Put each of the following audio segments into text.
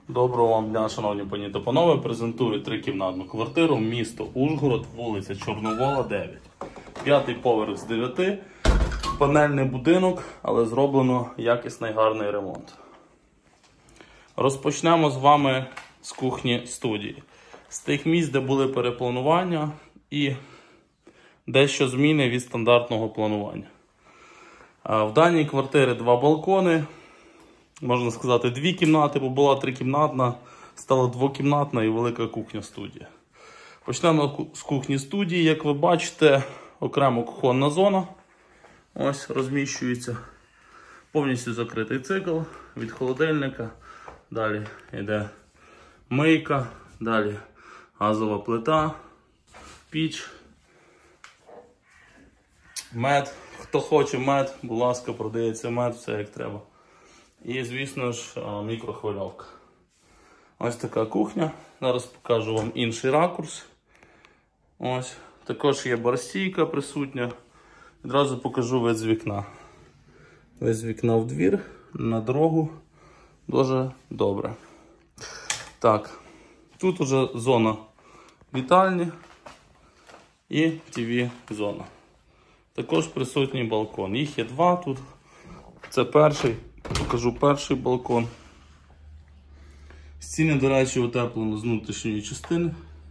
Доброго вам дня, шановні пані та панове. Презентую трикімнатну квартиру, місто Ужгород, вулиця Чорновола, 9. П'ятий поверх з 9. Панельний будинок, але зроблено якісний гарний ремонт. Розпочнемо з вами з кухні студії. З тих місць, де були перепланування і дещо зміни від стандартного планування. В даній квартирі 2 балкони. Можна сказати, 2 кімнати, бо була 3-кімнатна, стала 2-кімнатна і велика кухня-студія. Почнемо з кухні-студії. Як ви бачите, окремо кухонна зона. Ось розміщується. Повністю закритий цикл від холодильника. Далі йде мийка, далі газова плита, піч, мед. Хто хоче мед, будь ласка, продається мед, все як треба. І, звісно ж, мікрохвильовка. Ось така кухня. Зараз покажу вам інший ракурс. Ось. Також є барстійка присутня. Відразу покажу вид з вікна. Вид з вікна в двір, на дорогу. Дуже добре. Так. Тут уже зона вітальні і ТВ-зона. Також присутній балкон. Їх є 2 тут. Це перший. Покажу перший балкон. Стіни, до речі, утеплено з внутрішньої частини.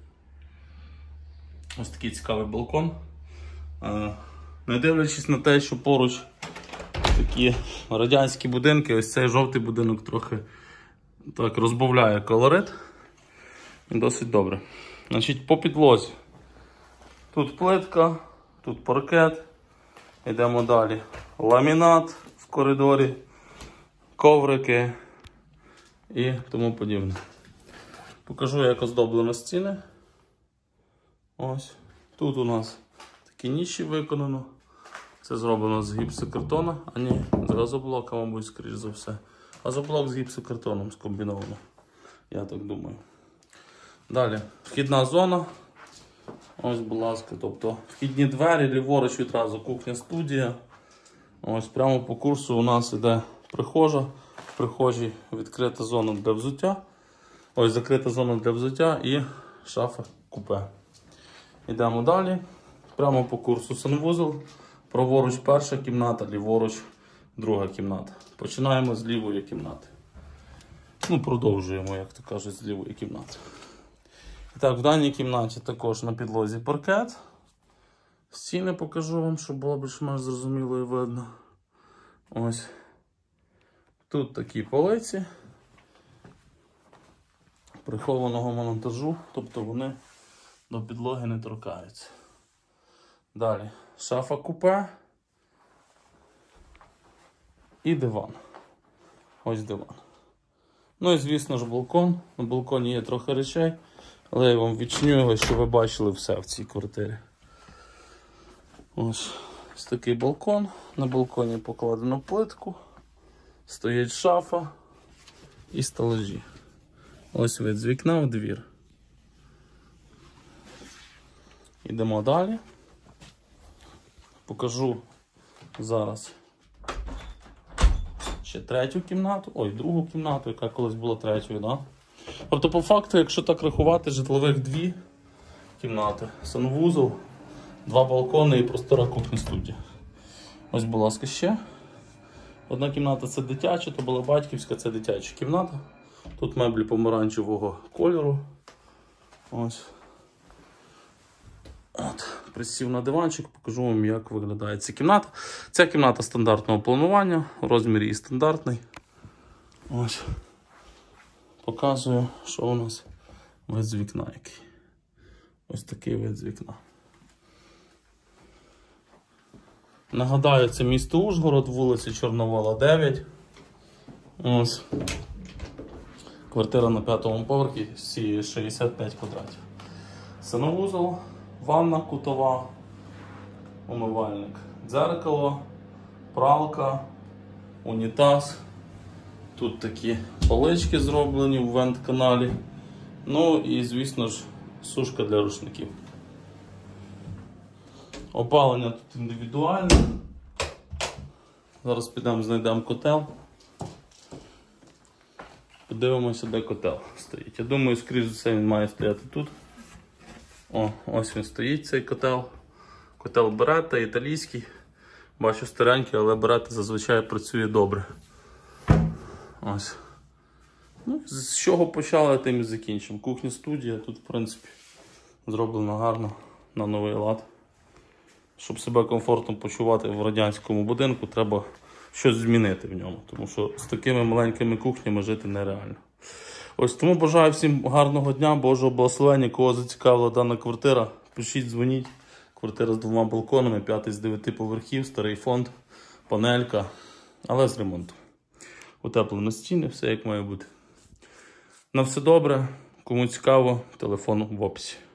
Ось такий цікавий балкон. Не дивлячись на те, що поруч такі радянські будинки, ось цей жовтий будинок трохи так розбавляє колорит. І досить добре. Значить, по підлозі. Тут плитка, тут паркет. Йдемо далі. Ламінат в коридорі. Коврики і тому подібне. Покажу, як оздоблено стіни. Ось. Тут у нас такі ніші виконано. Це зроблено з гіпсокартона. А ні, з газоблока, мабуть, скоріш за все. Газоблок з гіпсокартоном скомбіновано. Я так думаю. Далі. Вхідна зона. Ось, будь ласка. Тобто вхідні двері, ліворуч відразу кухня-студія. Ось прямо по курсу у нас іде прихожа. В прихожій відкрита зона для взуття. Ось закрита зона для взуття і шафа купе. Йдемо далі. Прямо по курсу санвузол. Праворуч перша кімната, ліворуч друга кімната. Починаємо з лівої кімнати. Ну, продовжуємо, як то кажуть, з лівої кімнати. І так, в даній кімнаті також на підлозі паркет. Стіни покажу вам, щоб було більш-менш зрозуміло і видно. Ось. Тут такі полиці прихованого монтажу, тобто вони до підлоги не торкаються. Далі шафа купе і диван. Ось диван. Ну і звісно ж балкон. На балконі є трохи речей, але я вам відчиню його, щоб ви бачили все в цій квартирі. Ось такий балкон. На балконі покладено плитку. Стоїть шафа і стелажі. Ось вид з вікна в двір. Йдемо далі. Покажу зараз ще третю кімнату. Ой, другу кімнату, яка колись була третьою, да? Тобто, по факту, якщо так рахувати, житлових 2 кімнати. Санвузол, 2 балкони і простора кухня-студія. Ось, будь ласка, ще. Одна кімната це дитяча, то була батьківська, це дитяча кімната. Тут меблі помаранчевого кольору. Ось. От. Присів на диванчик, покажу вам, як виглядає ця кімната. Ця кімната стандартного планування, розмір її стандартний. Ось. Показую, що у нас вид з вікна який. Ось такий вид з вікна. Нагадаю, це місто Ужгород, вулиця Чорновола, 9. Ось. Квартира на 5-му поверхі, всі 65 квадратів. Санвузол, ванна кутова, умивальник, дзеркало, пралка, унітаз. Тут такі полички зроблені в вент-каналі. Ну і, звісно ж, сушка для рушників. Опалення тут індивідуальне. Зараз підемо, знайдемо котел. Подивимося, де котел стоїть. Я думаю, скоріш за все він має стояти тут. О, ось він стоїть, цей котел. Котел Беретта, італійський. Бачу старенький, але Беретта зазвичай працює добре. Ось. Ну, з чого почали, тим і закінчимо. Кухня-студія, тут, в принципі, зроблено гарно, на новий лад. Щоб себе комфортно почувати в радянському будинку, треба щось змінити в ньому. Тому що з такими маленькими кухнями жити нереально. Ось тому бажаю всім гарного дня, Божого благословення, кого зацікавила дана квартира. Пишіть, дзвоніть. Квартира з 2 балконами, 5 з 9 поверхів, старий фонд, панелька, але з ремонтом. Утеплені стіни, все як має бути. На все добре. Кому цікаво, телефон в описі.